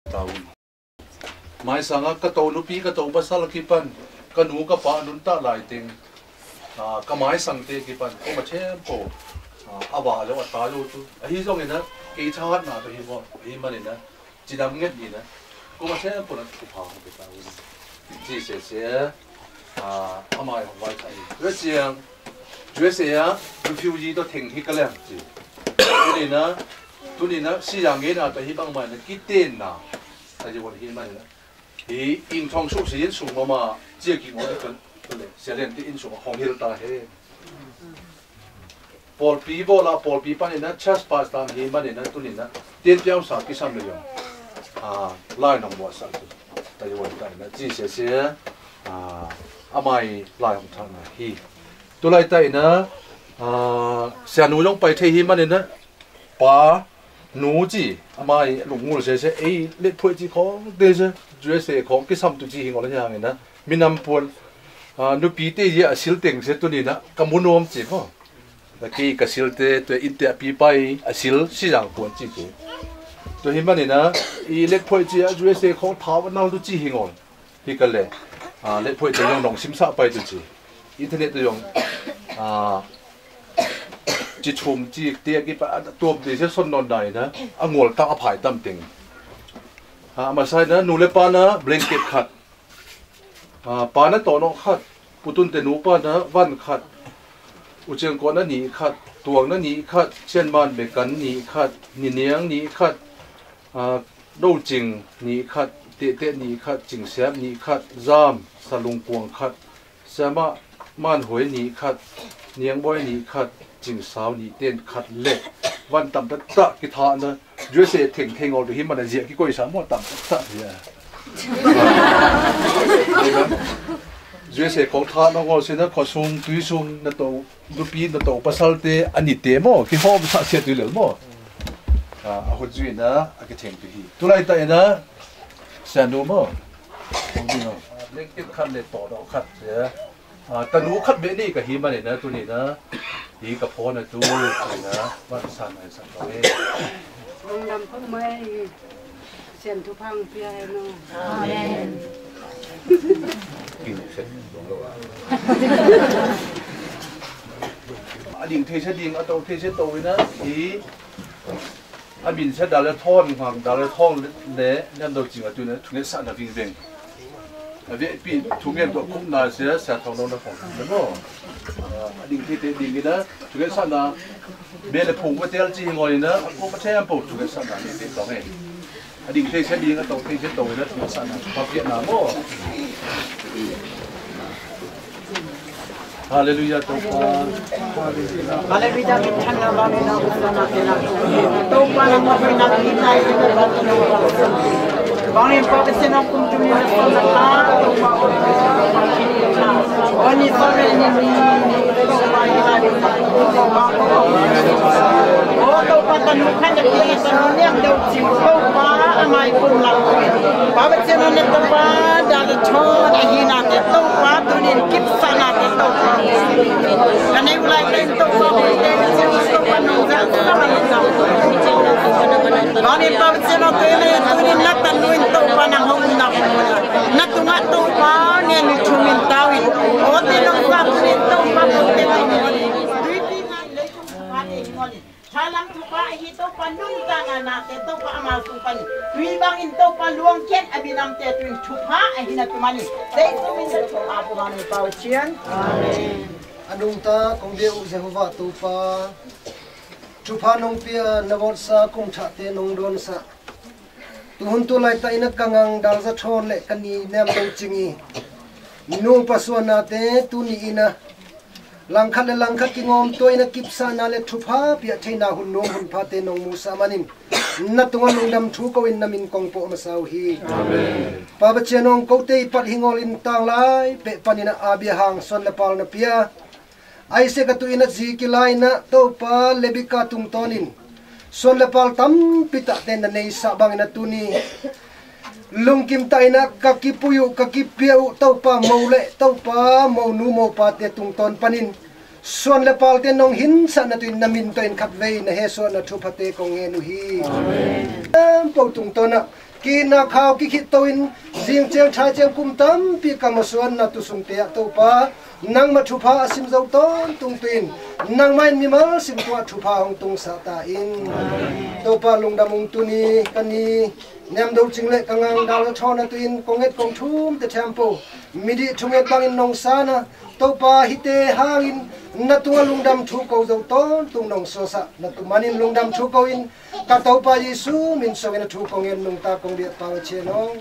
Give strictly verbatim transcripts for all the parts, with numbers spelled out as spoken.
tàu mai sang á cái tàu nupi cái tàu pasal kipan cái nu cái pa nun ta lại tiếng à cái mai sang te kipan có mà xem po à bà lo ta lo tu hi giống này cái cha hát nào thì hi bo hi mà này chỉ đam nghe gì nè có mà xem po là chụp hàng cái tàu chỉ sẽ sẽ à à mai không phải cái cái chuyện chuyện sẽ á refugee都停起个两字，所以呢。ตัวนี้นะสี่อย่างนี้นะแต่ที่บางมันนะกี่เต้นนะแต่จะวันที่มันนะที่อินทองสุขสินสูงมามาเจ้ากี่คนกันตัวเลยเสียเรียนที่อินสูงของฮิลตาเฮปอลปีโบลาปอลปีปันนี่นะชัสปาสตามเฮมันนี่นะตัวนี้นะเตียนเปียวสากิสามเลยอ่ะอ่าไล่น้องบัวสักแต่จะวันกันนะจีเสียเสียอ่าอาไม่ไล่ของทางนะฮีตัวไล่ไตนะอ่าเสียหนูลงไปเที่ยวมันนี่นะป้าหนูจีอามาหลงงูเสียเสียไอ้เล็ดพวยจีของเดชจุดเสียของกิสามตุจีหิงอะไรอย่างเงี้ยนะมีน้ำปนอ่านุปีเตยอะสิลเต็งเสียตัวนี้นะกำมุนวมจีก็แต่กี้กสิลเตตัวอินเตอปีไปอะสิลสี่อย่างปนจีกูตัวหิมันนี่นะไอ้เล็ดพวยจีอะจุดเสียของท้าวันนั้นตุจีหิงอ่ะที่กันเลยอ่าเล็ดพวยจะยังหลงซิมซาไปตุจีอินเทอร์เน็ตจะยังอ่าจีชุมจีเตียกี่ปะตัวดีเสียส่วนนอนได้นะอ่ะงวลตั้งอภัยตั้มติงอ่ามาใช่นะนูเลปานะเบลงเก็ตขัดอ่าปานะต่อนอขัดปุตุนเตนูปานะวันขัดอุเชียงกอนนะหนีขัดตวงนะหนีขัดเช่นบ้านเบกันหนีขัดหนีเนียงหนีขัดอ่าโดจิงหนีขัดเตะเตะหนีขัดจิงแซมหนีขัดจามสลุงกวงขัดแซมะม่านหวยหนีขัดเนียงบอยหนีขัดจิงสาวนี่เต้นขัดเล็กวันต่ำตะตะกิทานะยูเซ่เถ่งเถ่งเอาดูหิมันเสียกี่ก้อยสามวันต่ำตะตะเนี่ยยูเซ่ของทาน้องเอาเสียนะขอส่งตุยส่งนั่นตัวดูปีนั่นตัวภาษาเตอันนี้เตะมั้งกี่ห้องภาษาเสียตุยเหลือมั้งอ่าเอาคนจุยนะอากิเถ่งตุยตัวไรแต่นะเสียดูมั้งของนี่เนาะเล็กติดขัดเล็กต่อดอกขัดเสียอ่าแต่หนูขัดเบนี่กับหิมันเนี่ยนะตัวนี้นะดีกับพ่อนะจูเลยนะว่าสั่นอะไรสั่นตัวเองนำพุ่งไม่เสียนทุพังเพียงเนาะกินเสร็จลงแล้วอ่ะอดีตเทเชดิงเอาตัวเทเชโตยนะอีอาบินเชดดาเลท่อนความดาเลท่อนเละนั่นตัวจริงอ่ะตัวนี้ทุกนี้สั่นอะวิ่งเร่งเวียปีทุกเงี้ยตัวคุ้มนาเสียเสียทองโดนนะของแล้วก็ดิ่งที่ดิ่งนี่นะทุกเงี้ยสั่นนะเบลพุ่งไปเตลจีงอยนะพวกประเทศปุ๊บทุกเงี้ยสั่นนะนี่สองเองดิ่งที่เช่นดิ่งก็ตรงที่เช่นตรงนะทุกเงี้ยสั่นนะพอเวียดนามโอ้ฮาเลลูยาตัวฟ้าฮาเลลูยาที่ท่านเราได้นำมาในนามตัวฟ้าเราไม่นำที่ไหนในบ้านเราบางทีพอไปเส้นออกคุณจะมีคนละตาวันนี้ตอนนี้มีตัวไปได้ตัวบ้างโอ้ตัวปัตตานีขันจะกินตอนนี้เดี๋ยวจิ๋วตัวบ้าไม่คุ้มหลังพอไปเส้นนี้ตัวบ้าดาลชอดหินาเตตัวบ้าตัวนี้กิบสนาเตตัวบ้าอันนี้เวลาเล่นตัวบ้าเล่นเส้นตัวบ้าน้องจะทำอะไรกันตอนนี้พอไปเส้นตัวนี้ตัวนี้นักตันนู้นตัวบ้านั่งห้องนักนักตัวนักตัวบ้าเนี่ยมีทุ่มินตาวิโอ้ที่น้องบ้าตัวนี้ตัวบ้าตัวนี้ดูดีงานเลยทุกวันนี้วันนี้ชาลังทุกวันที่ตัวบ้านุ่งต่างกันนะแต่ตัวบ้ามาสุพรรณวีบางอินตัวบ้าลวงเข็นอภินามเตตุนชุบฮะไอ้ที่นั่นตัวมันนี่แต่ตัวมินจะชุบฮะพวกมันนี่เปล่าเชียนอนุตาคงเดียวเซฮวะตูปาชุพานงเปียนวสาคุมชะเตนงโดนสะตุหุนตุไลตาอินักกังดาลจะชอนเล็กันนี่แนมตงจิงีนูปัสวนาเตตุนีอินะลังคัดและลังคัดกิงอมตัวอินักกิบสานาเลทุพาเปียเทนาหุนนงหุนพาเตนงมูสามานินนัตงลงดำทุกวินนามินกองโปมาสาวฮีปาบเจนงโกเตปัดหิงอลินตังไลเปปันินะอาเบียหังส่วนละปาลนเปียไอเสกตุอินักจีกิไลนะโตปาเลบิกาตุงตอนินส่วนละปาลตัมปิตะเตนในสาบังนัตุนีลุงกิมไตนะกักิปุยุกักิเปียวเต้าปาโมเลเต้าปาโมนูโมปาเตตุงตอนปนินส่วนละปาลเตนงหินสันตุนนามินตัวอินขัดเวนะเฮส่วนนะทุพเตกงเงนุฮีเอ็มปตุงตอนะกีนาข้าวกิขิโตอินเสียงเจียงชายเจียงกุมตั้มปีกรรมส่วนนัตุสุงเตียตัวป้านังมาทุพาสิมเจ้าต้นตุงตินนังไม่มีมาสิมตัวทุพาของตุงสาตาอินตัวป้าลงดำมุงตุนีกันนีแนมดูจิงเล็กกังดาวทอนัตุอินกงเอ็ดกงทุ่มแต่เทมโปมิดิทุงเอ็ดบังอินนองซานะตัวป้าฮิเตหาอินนัตัวลงดำทุกเอาเจ้าต้นตุงนองโซซะนัตุมันินลงดำทุกเอาอินกัตัวป้าเยซูมินสวินทุกกงเอ็นลงตากงเดียปาวเชนอง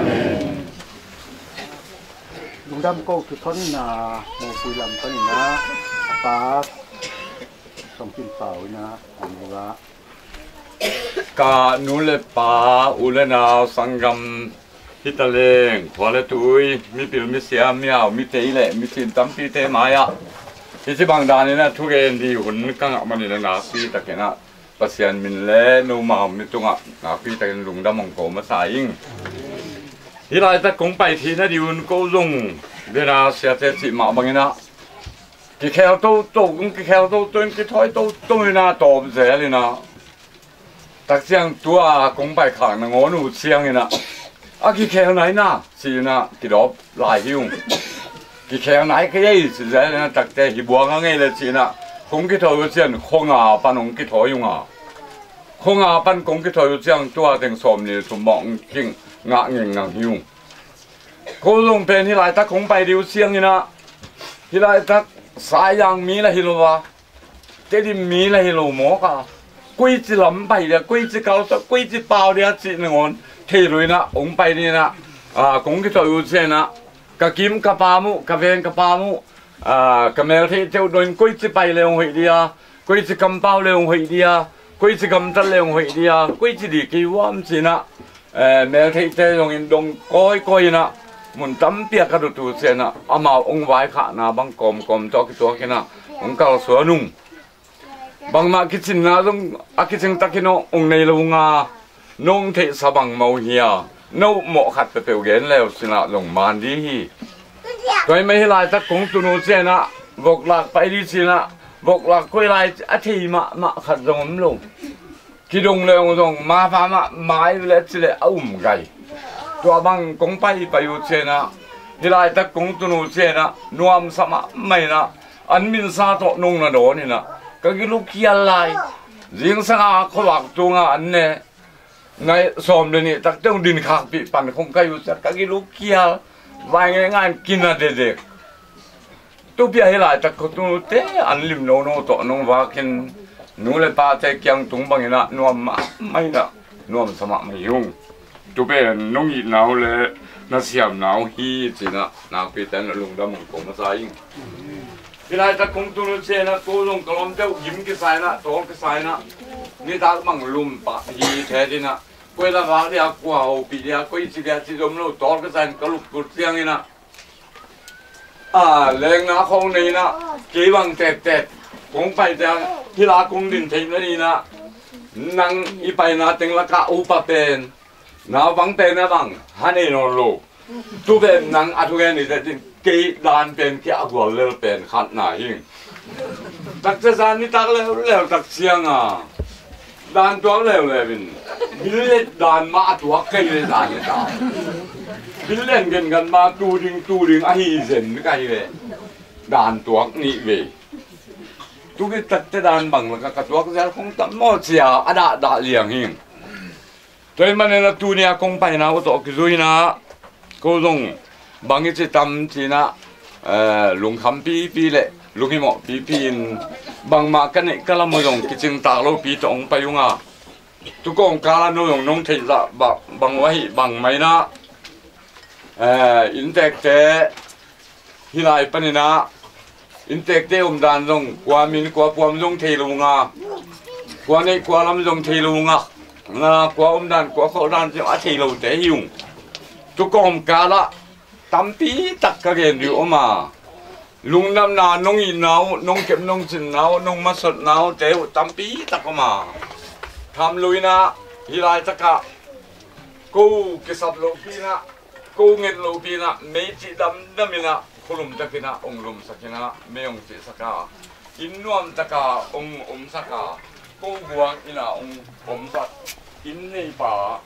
ลุงดำก็คือท้นนาโมปุยลำต้นนะปลาส่งกินเปล่านะอันนี้ว่ากานูเลปาอุเลนาสังกัมฮิตาเลงพอเลตุยมีปิลมีเสียมีเอามีเตยเละมีสินตั้มปีเตมายะที่ที่บางดานนี่นะทุกเอ็นดีหุ่นกังมันนี่นะปีตะเกนะปัสยันมินเล่นูมามีตุงอ่ะนะปีตะเกนลุงดำมงโกมาสายิงที่ไรแต่คงไปทีนะดิวนก็ลงเวลาเสียเจ็ดสิบมาบางนะกี่แคลโตโตกี่แคลโตตัวกี่ถอยโตโตนี่นะโตเสียเลยนะตักเสียงตัวคงไปขางนะงอหนูเสียงนี่นะอ่ะกี่แคลไหนนะสินะกี่ดอกลายหิ้วกี่แคลไหนก็ยัยสิเสียเลยนะตักแต่หิบัวงั้นไงเลยสินะคงกี่ถอยเสียงคงอ่ะปันคงกี่ถอยอยู่อ่ะคงอ่ะปันคงกี่ถอยเสียงตัวเต็งสมนี่สมมองจริงงะเงินงะหิวโคลงเป็นที่ไรตักคงไปดิวเสียงนี่นะที่ไรตักสายยังมีละฮิโลวะเจดิมีละฮิโลหมอกะกุยจิลำไปเดียกุยจิเกาตะกุยจิเปล่าเดียจิหนึ่งคนเทลุยนะองไปนี่นะอ่าคงที่ตัวอยู่เสียนะกะกิมกะปามุกะเวนกะปามุอ่ากะเมลที่เจ้าโดนกุยจิไปเร็วหอยเดียกุยจิกำเปล่าเร็วหอยเดียกุยจิกำจัดเร็วหอยเดียกุยจิดีกี่วันสินะเอ่อแม้ที่เจ้าลงอินดงก้อยก้อยนะมันตั้มเปียกกระดูตัวเสียนะอามาองไว้ขาหน้าบังกอมกอมจอกตัวกันนะองเก่าสวนนุ่งบางมาคิดสินนะต้องอาคิดสิงตะกินองในลงงานงเทสบังเมาเฮียโนหมอขัดเปลวเกนแล้วสินะลงมานดีโดยไม่ให้ลายตะคงตุนเสียนะบอกหลักไปดีสินะบอกหลักคุยลายอาทิมามาขัดลงลงคิดลงเลยลงมาพามาไม้เล็ดสิเลยอุ้มไก่ตัวบางคงไปไปอยู่เสียนะที่ลายตะคงตุนเสียนะนวมสมะไม่นะอันมินซาโตนงนะโดนี่นะก็กิลูกเขียลายยิงสังอาขวักตัวงานเนี่ยในสมเดี๋ยวนี้ตักเจ้าดินขากปีปั่นคงก็อยู่สักกิลูกเขียไว้ง่ายๆกินอะเด็กๆตัวเปียให้ลายตะคงตุนเตะอันริมโนโนโตนงว่ากินนูเลยปาเจเกียงตุงบางนะนวมไม่นะนวมสมะไม่ยุ่งตัวเป็นน้องหยิบหนาวเลยน่าเสียมหนาวฮีจีนะหนาวปีแต่ละลุงดำมึงกงมาใส่ที่ไรตะคงตุนเชนะกูลงกลมเจ้ายิ้มกิสายนะโตกิสายนะนี่ตาบังลุมปะฮีแท้ดินะกูละว่าเดียกูเอาปีเดียกูอีสิเดียสิดมโลโตกิสายกลุกกุดเสียงนี่นะอ่าแรงนะคงนี่นะกีบังเต็ดเต็ดคงไปจากที่ลาคงดินทิ้งแล้วนี่นะนั่งอีไปนะเต็งละกะอุปเป็นนาบังเป็นนะบังฮันนี่นอนโลตัวเป็นนั่งอัตุเกนี่แต่จริงกีดานเป็นกีอักวอลเลอร์เป็นขัดหนาหิงตักเจสานนี่ตักแล้วแล้วตักเสียงอ่ะดานตัวแล้วเลยเป็นบิลเล่ดานมาตัวเกยเลยดานนี่ตาบิลเล่นกันกันมาตูดิงตูดิงไอเซนไม่ไกลเลยดานตัวนี่เว้ยทุกทีตัดแต่ดานบังแล้วก็กระตัวก็จะคงตั้มโมเสียอดาดาเลี้ยงหิงโดยมันในตัวนี้คงไปนะว่าตัวกิจุยนะก็ลงบางทีทำจีนะเอ่อลุงคำปีปีเละลุงหิมะปีปีนบางมากันเนี่ยก็ละมือลงกิจงตาเราปีตองไปยุงอ่ะทุกคนกาลนุ่งน้องเทละบางบางไว้บางไม่นะเอ่ออินเตกเตฮิไลปนินะอินเตกเตอมดานลงกว่ามินกว่าพวมลงเทลุงอ่ะกว่าในกว่าลำลงเทลุงอ่ะนะกว่าอมดานกว่าเขาดานจะอาเทลุเตหิวทุกคนกาละตั้มปีตักกระเกนอยู่ออกมาลุงน้ำนาน้องอินเอาน้องเก็บน้องสินเอาน้องมาสดเอาเจ้าตั้มปีตักออกมาทำลุยนะฮิไลตะกะกูกิสับโลปีนะกูเงินโลปีนะเมจิดำดำมินะคุลุมตะกินะองลุมสักนะเมยองจิสักะอินนวมตะกะองอมสักะกูบวงอินะองอมสักอินในป่า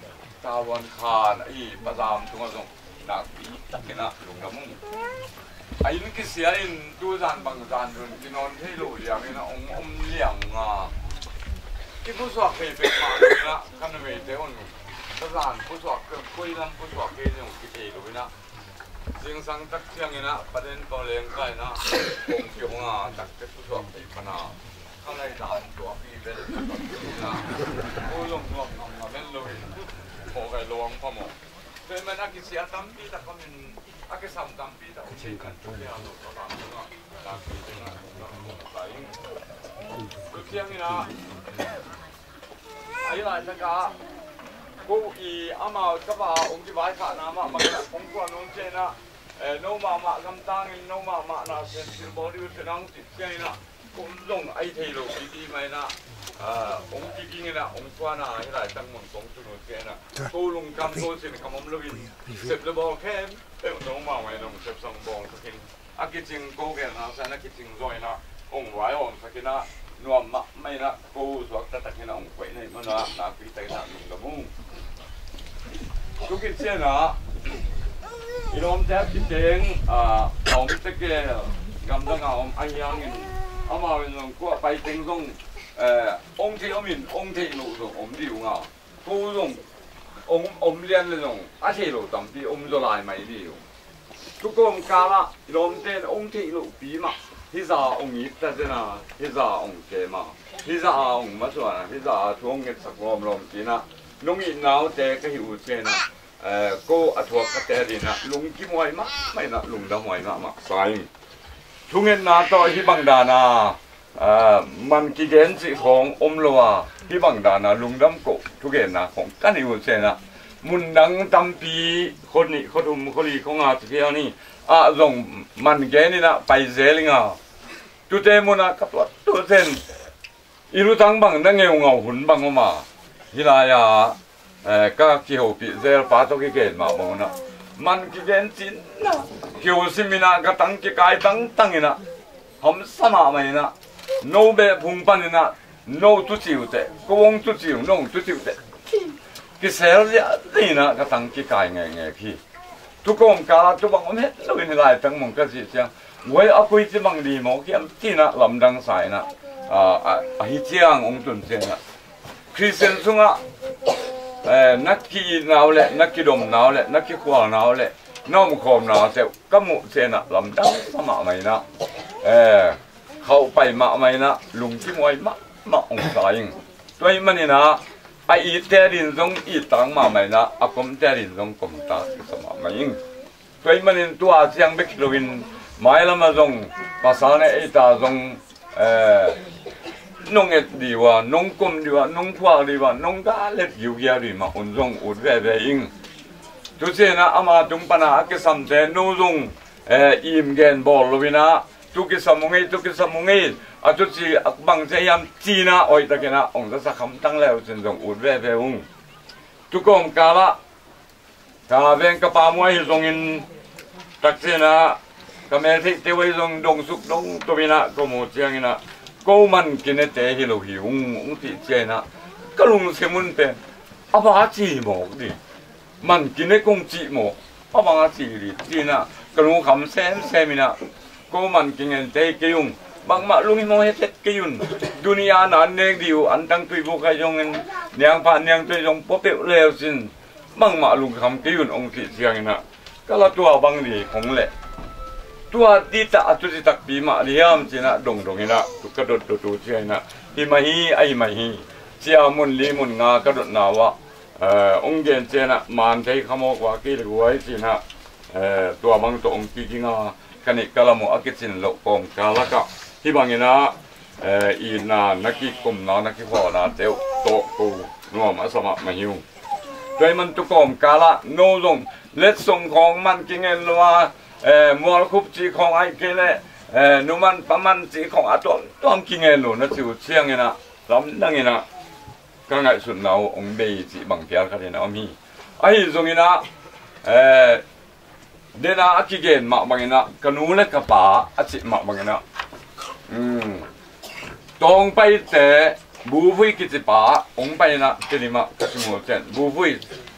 ตาวันคานไอ้ประดามตรงนั้นนักปีตักนะลงน้ำมึงไอ้นี่ก็เสียอินดูจานบางจานจนกินนอนที่ลูกอย่างนี้นะอมอมเลี้ยงอ่ะที่ผู้สอบเป็นเป็นมาละขั้นเวทเดี๋ยวนึงประดามผู้สอบเกิดคุยนั่นผู้สอบเกี่ยวกับกิจลูกนะเสียงสังตักเสียงนี้นะประเด็นตัวเลี้ยงไก่นะองค์เกี่ยวกับตักเป็นผู้สอบเป็นขนาดข้างในด่านตัวพี่เป็นนะผู้ลงตัวมาเป็นเลยโผล่ไก่ลวงพ่อหมอเป็นมันอากิเสียตั้มปีแต่ก็มันอากิซ้ำตั้มปีแต่โอเคกันทุกอย่างเราตามตัวตามปีเป็นอะไรหลายคือเที่ยงนี่นะไอ้หลายสักกะกูอีอามาก็ว่าองค์ที่ไว้ขาน้ำอ่ะมันองค์กวนองค์เจนะเอ่อโนมามาคำตั้งโนมามานะเป็นสิบบริวารนั่งติดเจนะกูลงไอ้เทโลดีดีไหมนะองค์จริงๆนะองค์กวนนะไอ้หลายตั้งหมดสองจุดหนึ่งเจนะกูลงคำโตสินคำมั่มลวินเสร็จแล้วบอกแค่เอ้ยน้องมาไว้น้องเสร็จสองบอกสักทีอากิจิงโกเกนะแสนอากิจิงรวยนะองค์ไว้องค์สักทีนะนวมมะไม่นะกูสวกตะตะกินะองค์ไว้ในมันนะนาปีแต่หนักหนึ่งกระมุงทุกกิจเสียนะอีน้องแจ๊บกิจเองอ่าองตะเกียกำลังเอาไอ้ยังเงินเอามาเป็นองกูไปเต็งตรงเอ่อองค์ที่อมินองค์ที่ลูกตรงอมดิวงากูตรงองค์อมเลียนเลยตรงอาชีลูกตั้งที่อมจะลายไม่ดิวทุกคนกาละอีน้องเต้นองค์ที่ลูกปีมาที่จะองค์นี้แต่เจ้านะที่จะองค์เจมาที่จะองค์มาส่วนที่จะทวงเงินสักรอบรอบจีนะลุงอินนาวเจ๊ก็หิวเจนะเอ่อก็อัฐวกเตดินะลุงกิมวยมะไม่นะลุงดำมวยมะมะสายทุงเงินนาต่อที่บังดานาเอ่อมันกิเกนสิของอมลัวที่บังดานาลุงดำโกทุกเงินนะของกันหิวเจนะมุนดังตำปีคนนี้คนทุ่มคนนี้ของอาที่เที่ยวนี่อ่ะส่งมันแกนี่นะไปเซลิงอ่ะจุดเจมุนะกับตัวตัวเซนอีรู้ทั้งบังนั่งเงาเงาหุ่นบังออกมาฮิลายาเอ่อก็เกี่ยวปีเซลปาตัวกิเกนมาบังนะมันกิเกนจินนะเกี่ยวสิมินะก็ตั้งกิกายตั้งตั้งนะหอมสมาไม่นะโนเบพุ่งปันนะโนตุจิวเตก็วงตุจิวโนตุจิวเตกิเซลนี่นะก็ตั้งกิกายไงไงพี่ทุกคนกาลทุกบังอมเฮ็ดเราเป็นอะไรตั้งมงก็สิเสียงไว้เอาคุยที่บังดีหมอเขียนที่นะลำดังสายนะอ่าอ่าฮิเจียงองตุนเสียนะคริสเตียนสุงะเอ่อนักกีนาวเละนักกีดมนาวเละนักกีขวานาวเละน้อมคอมนาวเจ้าก็มุเสียนะลำดังสมาไหมนะเออเข้าไปมาไหมนะลุงที่มวยมามาองสายตัวมันนี่นะไออีเตรินซงอีตังมาไหมนะอากมเตรินซงกมตาสมาไหมตัวมันนี่ตัวเสียงเบกลวินไม่ละมาซงภาษาในไอตาซงเอ่อนงเอ็ดดีว่า นงกลมดีว่า นงขวาดีว่า นงกาเล็ดอยู่ยาดีมาอุ่นซงอุดเวเวอิงทุกเช้านะอามาจุงปนาอักษรเจนูซงเอ่ออิมเกนบอลลวินะทุกสมุงเอทุกสมุงเออาจุจีอักบังเจียมจีนะโอยตะเกนะองค์สักคำตั้งแล้วเส้นซงอุดเวเวอุงทุกคนกาละกาเวงกะปามวยซงอินตักเสนะก็เมื่อที่เทวิซงดงสุกดงตัววินะก็หมดเชียงนะก็มันกินเตะฮิโลหิวองค์ที่เจนะก็ลุงเสมุนเป็นอาบาจีหมกดิมันกินกงจีหมกอาบาจีดิจีนะก็ลุงคำเซมเซมินะก็มันกินเตะกิยุงบางมาลุงมองเห็ดกิยุนดุนยานันเนกดิวอันตั้งตุยบุกให้ยงเงินเนียงผ่านเนียงตุยยงพบเปเลวสินบางมาลุงคำกิยุนองค์ที่เชียงนะก็ละตัวบางดีของเละตัวที่ตาตุจิตักปีมาเรียมจีนะดงดงนะตุกกระโดดตัวตัวเชียนะที่มาฮีไอมาฮีเจ้ามุนลีมุนงากระโดดนาวะเอ่อองเกนเจนะมันใช้ขโมกว่ากี่รวยจีนะเอ่อตัวบางตัวองกิจิงากันอีกกะละโมอากิจินโลกองกาละกะที่บางนะเอ่ออีนานักกิกุมนานักกิพ่อนาเจ้าโตกูนัวมาสมัครมาหิวโดยมันตุกอมกาละโนลงเล็ดส่งของมันกิเงินว่าเอ่อมัวคุบจีของไอ้เกลเอ่อนุมันประมันจีของอาตัวต้องกินเงินหนูนะจิวเชียงเงินนะลำดังเงินนะก็ไงสุดเราองเบยจีบังเกียร์กันนะมีไอ้ตรงนี้นะเอ่อเดน่าอักกิเกนมาบังเงินนะกนูเล็กกระป๋าอัจิมาบังเงินนะอืมตรงไปแต่บูฟุยกิจป๋าองไปนะเจนิมาคัชิโมเจนบูฟุย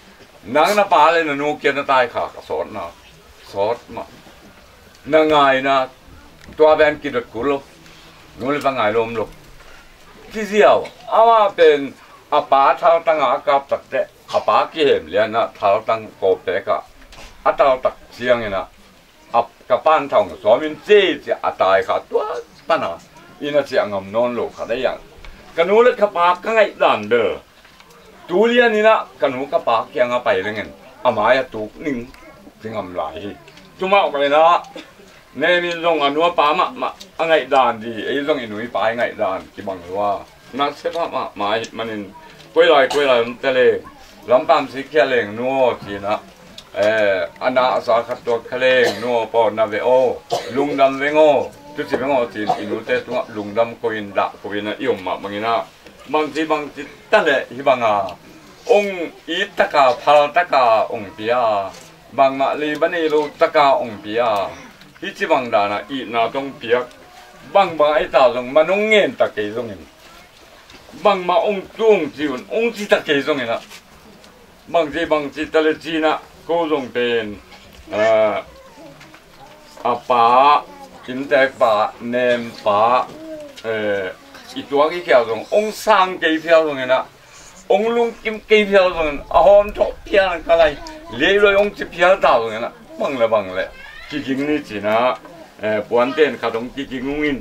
นังนาปาเลยนะนูเกียนตายขาสอนนะสอนมานางไงนะตัวแบนกิดกุลนูเลยฟังไงลมลุกที่เดียวอาว่าเป็นอาปาเท่าตั้งอากาศตักเตะอาปาเกี่ยมเลียนนะเท่าตั้งโกเปกะอาเท่าตักเสียงนะอับกับป้านทองสวมินเจจะอาตายขาตัวป้านะอินาเสียงงนอนลูกขาได้ยังกันนูเลยกับปาก็ไงดันเด้อตูเลียนี่นะกันนูกับปาเกี่ยงไปเรื่องเงินอามายตูหนึ่งถึงอำลายจุมาออกไปนะเนมิลงอนุปามะมะไงดันดีไอ้ลงอินุยปายไงดันกี่บังว่านักเสพมาหมายมันนินกุยลอยกุยลอยมันเตะเลยลำปั๊มสิเขียเลงนัวจีนะเอ่ออันนาสาขัดตัวเคลงนัวปอนาเวโอลุงดำเวงโอจุดสิบเวงโอจีนอินุเตตัวลุงดำกุยนดะกุยนะอิมมาบางนะบางทีบางทีตั้งแต่ฮิบังอาองอีตะกาพาตะกาองเปียบางมาลีบันเอลูตะกาองเปียฮิจิบังดานะอีนาตงเปียบางบางไอตาลงมันองเงินตะเกยงเงินบางมาองจุงจีวนองจีตะเกยงเงินนะบางทีบางทีตะเลจีนะก็จงเป็นเอ่ออาปากินแต่ปาเนมปาเอ่ออีตัวกี่เพียวตรงองสร้างกี่เพียวตรงนี้นะองลุงกิมกี่เพียวตรงนั้นอาหอมทบเพียงอะไรเลี้ยเลยองจีเพียวดาวตรงนี้นะบังเลยบังเลยกี่จริงนี่จีนะเอ่อปวนเต้นขาดองกี่จริงงุ้ง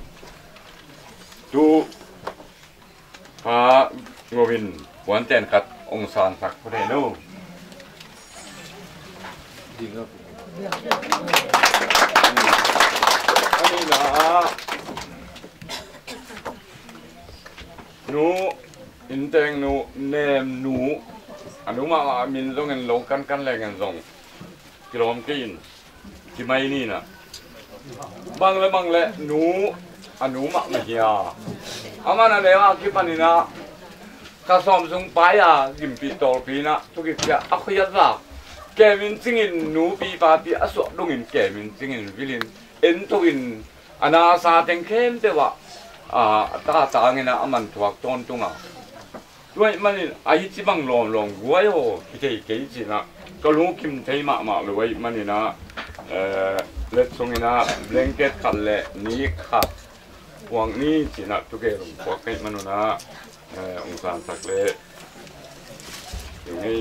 ดูพระโกวินปวนเต้นขัดองสารสักประเดี๋ยวดีครับอันนี้นะหนูอินเตงหนูเนมหนูอันนู้มามินต้องเงินลงกันกันแรงเงินส่งกิโลมกินที่ไม่นี่นะบางเลยบางเลยหนูอันนู้มาไม่เหี้ยอามานั่นเองอ่ะคิดปันนี่นะข้าซ้อมส่งไปอ่ะกิมปีโตปีนะทุกอย่างอ่ะคุยกันละแกมินซิงินหนูปีปาปีอสวดงอินแกมินซิงินวิลินเอ็นทวินอนาซาเต็งเข้มเตวะอ่าตาตาเงินอามันถูกต้นตรงอ่ะด้วยมันไอ้ที่บังลงลงวัวโอ้คิดเกี่ยจีนะก็รู้คิมเทมามาเลยไว้มันนี่นะเอ่อเล็ดทรงนี่นะแบงเก็ตขัดเละนี้ขัดหวังนี้จีนะทุกอย่างพวกนี้มันนะเอ่อองศาสักเละอย่างนี้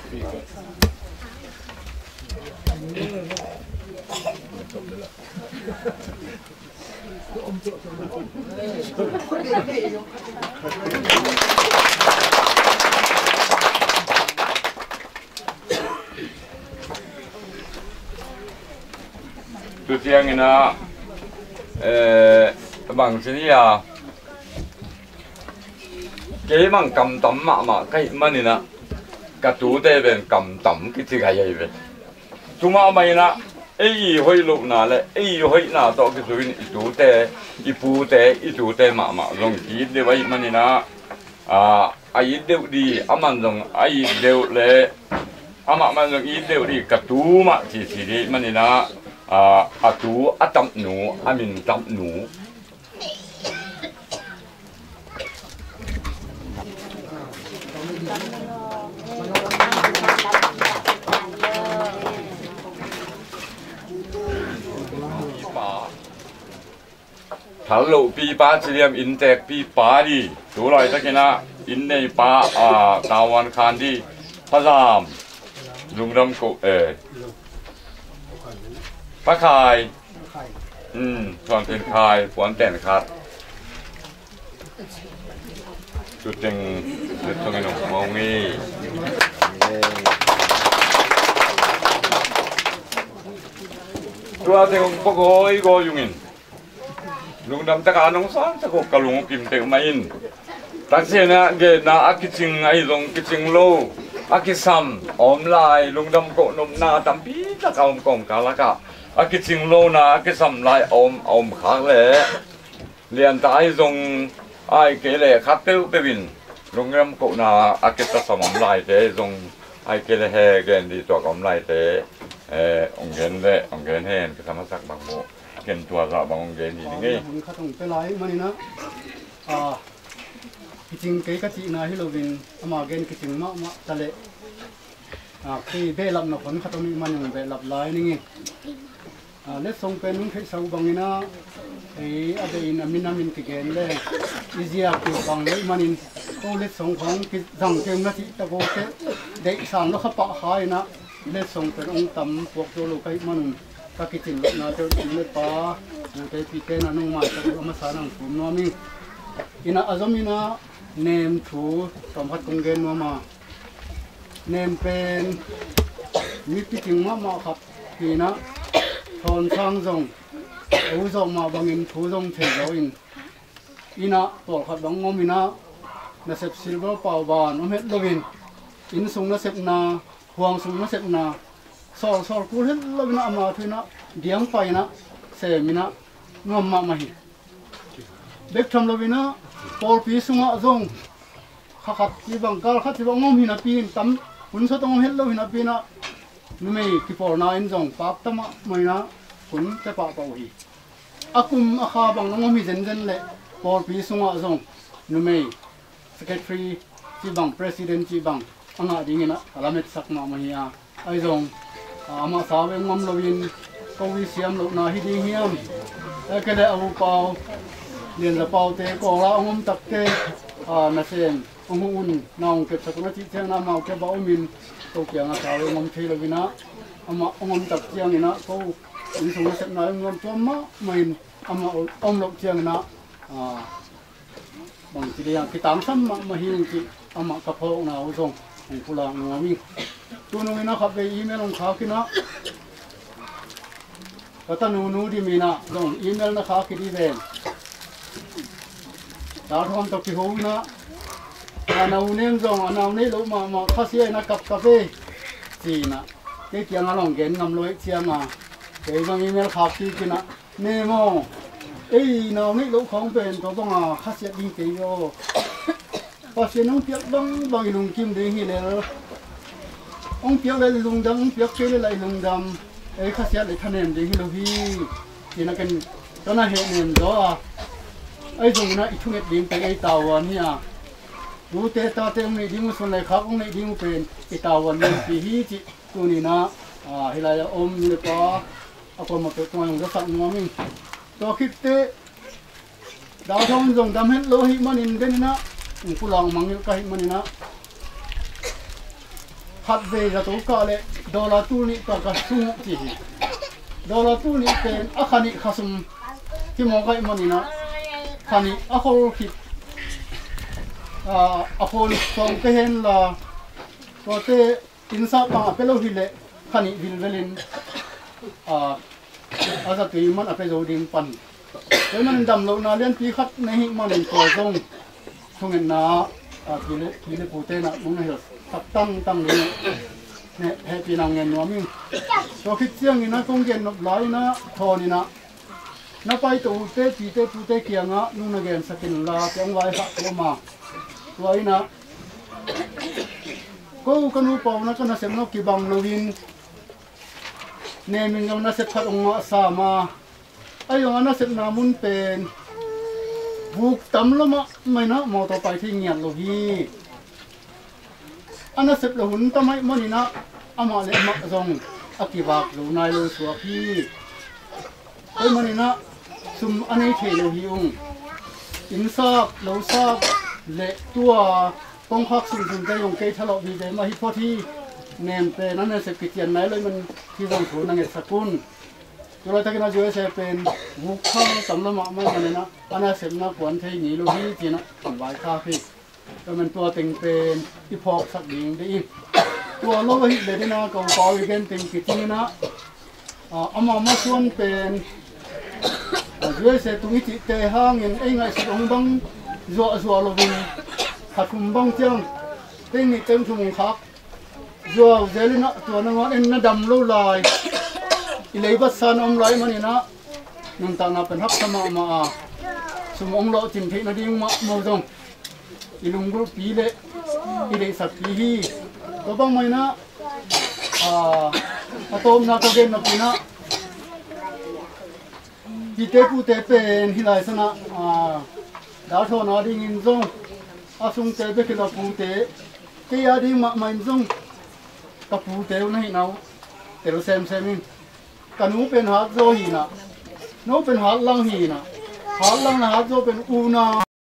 ตัวเสียงนะเอ่อบางสิ่งอ่ะเกี่ยมันกำตั้มมามาใครมันนี่นะกระตูเตเป็นกำตั้มกิจการใหญ่เว้ยจุมาไม่นะไอ้ห้อยลูกน่ะเลยไอ้ห้อยน่ะต่อกิจวินอีตูเตอีปูเตอีตูเตมามาลงกีดเดี๋ยวไว้มันนี่นะอ่าไอ้เดี๋ยวดีอามันลงไอ้เดี๋ยวเลยอามามันลงอีเดี๋ยวดีกระตูมาจีจีดีมันนี่นะอ่าอาตูอาตับหนูอามินตับหนูถ้าเราปีป้าเสียมอินเตกปีป้าดีตัวลอยตะกี้นะอินในป้าอ่าตาวันคานดีพระรามลุงดำกุเอพระคายอืมส่วนเป็นคายฝนแต่นคัดจุดจึงจุดตรงนี้มองงี้ตัวเต็งพวกโอ้ยก็ยุ่งอินลุงดำตะการน้องซ้อนตะกกกะลุงกิมเตงมาอินตั้งเสียนะเกน่าอากิจิงไอลงกิจิงโลอากิซัมอมลายลุงดำโกนมนาตัมปีตะกาวกงกาละกะอากิจิงโลนาอากิซัมลายอมอมขาเล่เรียนตายลงไอเกเล่คัดเต้าไปวินลุงดำโกนาอากิตะสมอมลายเตลงไอเกเล่เฮเกนดีตัวอมลายเตเออองเกนเล่องเกนเฮนก็ทำมาสักบางโมเกินตัวเราบางเกนนี่นี่มันเขาต้องไปไล่มันนี่นะอ่าจริงเก๋กะจินะฮิโลวินอามาเกนกิจิงมะมะทะเล à khi về làm nó vẫn khát mình mình về làm lại nè à let song pen mình thấy sau bằng ina ấy ở đây là mình mình cái gen đây easy cái bằng lấy mình cô let song không cái rằng cái nó chỉ ta vô cái để sang nó khắp bạc hai na let song pen ông tầm buộc cho lục cái mình các cái chuyện nó cho mình pa cái cái cái nó nông mà cái mà sáng năng phun nó mình ina azom ina name thu tầm phát công gen nó mà name pen mi pi ting ma ma khap ki na thon sang zong u zong ma bangin thu zong the lo in ina to khat bang ngom ina na sep silver paw ban om het lovin in sung na sep na huang sung na sep na sol sol kul het lovin ama thina diang pai na se mina ngom ma ma hi bek tham lovina pol pi sunga zong kha khat ti bang kal khat ti bang ngom hi na pin tam hun so tong het lovin a pina nume ki por na in zong pak tama mai na hun te pa pa hi akum akha bang ngom hi zen zen le pol pi sunga zong nume secretary chi bang president chi bang anga ding ina alamet sakma mai a ai zong ama sa we ngom lovin ko wi siam lo na hi ding hiam e ke le au pau liền là pau te ko la ngom tak te a na sen ong un naung ke sakuna chi chang na mau ke ba min to kyang a sa we ngom thi lovina ama ngom tak chiang ina ko in sung sep na ngom chom ma main ama om lok chiang na a bang chi yang ki tam sam ma ma hi chi ama ka pho na u zong ong pula ngami tu nu ina khap ve email ong kha ki na ka ta nu nu di mina dong email na kha ki di ven da thom to ki ho na ana u nem zong ana u nei lo ma ma kha sia na kap ka ve chi na cái tiếng nó lòng gen ngầm lối chiang à cái bằng email khác thì cái nè nemo ấy nào nít lỗ không bền có bằng à khát sẽ đi cái vô và sẽ nông tiếc bằng bằng lùng kim để hi lệ ông tiếc lại lùng đâm ông tiếc cái lại lùng đâm ấy khát sẽ lại thân em để hi lô hi thì nó cần cho nó hiện em đó à ấy dùng nó ít thu nhập điểm cái ấy tàu à nha đủ tê ta tê ông này đi một số này khác ông này đi một bên cái tàu à nên thì hi chị tu ni na à hi lai om ni pa apa ma pe ko ang sak no mi to khit te da thong jong dam het lo hi manin den na pu lang mang ka hi manina khat ve ra to ka le dola tu ni ta ka su ti hi dola tu ni pen akhani khasum ki mo ka manina khani akhol khit a akhol song ke hen la to te insa pa pelo hile khani vilvelin a asa ti man ape joding pan cái man dam lo na len pi khat nei man in ko zong thungen na a pile pile pute na mong he tak tang tang ni ne he pi nang ngen no mi so khit chiang ina kong gen no lai na thoni na na pai to te pi te pute kianga nu na gen sakin la kyang wai ha ko ma wai na cô con u pau na kana sem no ki bang lovin ne min ngam na set khat ong sa ma ai ong na set na mun pen buk tam lo ma mai na mo to pai thi ngian lo hi ana set lo hun ta mai moni na ama le ma zong akiwak lo nai lo suwa hi ai moni na sum anei the lo hi ong in sa lo sa le tua công khắc sinh sinh cái dùng cây thalo vì thế mà hít phốt thi ném pe nó nên sẽ kịch tiền này lấy mình khi dùng thủ năng nghiệp sakun rồi ta cái nó dưới sẽ pen vũ khang tầm nó mà mà này nó anh ấy sẽ nó quấn thấy nhỉ luôn hi thì nó còn vài kha phi rồi mình tua tình pen đi phọc sắc điện đi tua lâu hít để nó cầu có ý kiến tình kịch như nó à mà mà xuân pen dưới sẽ tụi chị tê hang nhìn anh ấy sẽ ông băng dọa dọa luôn hạt phun bông chăng, cái này tem thùng khác, rồi giờ lên nó tuần nó ngó lên nó đầm lâu lại, lấy bát san ông lấy mà này nó, nông tàng nóเป็นฮับสมามาสมองเราจินเทนดีมาโมจงอีลุงก็ปีเล่อีเล่สักปีฮีตัวบางไม่นะอ่าอะตอมนาตัวเกนนะปีนะที่เตปูเตเป็นที่ไรสนะอ่าดาวโทนาดีงินจงอาซุงเตเบกิลาปูเตเกียดีมาไม่จง kapu teu na hi nau teu sem semin kanu pen hat zo hi na no pen hat lang hi na hat lang na hat zo pen u na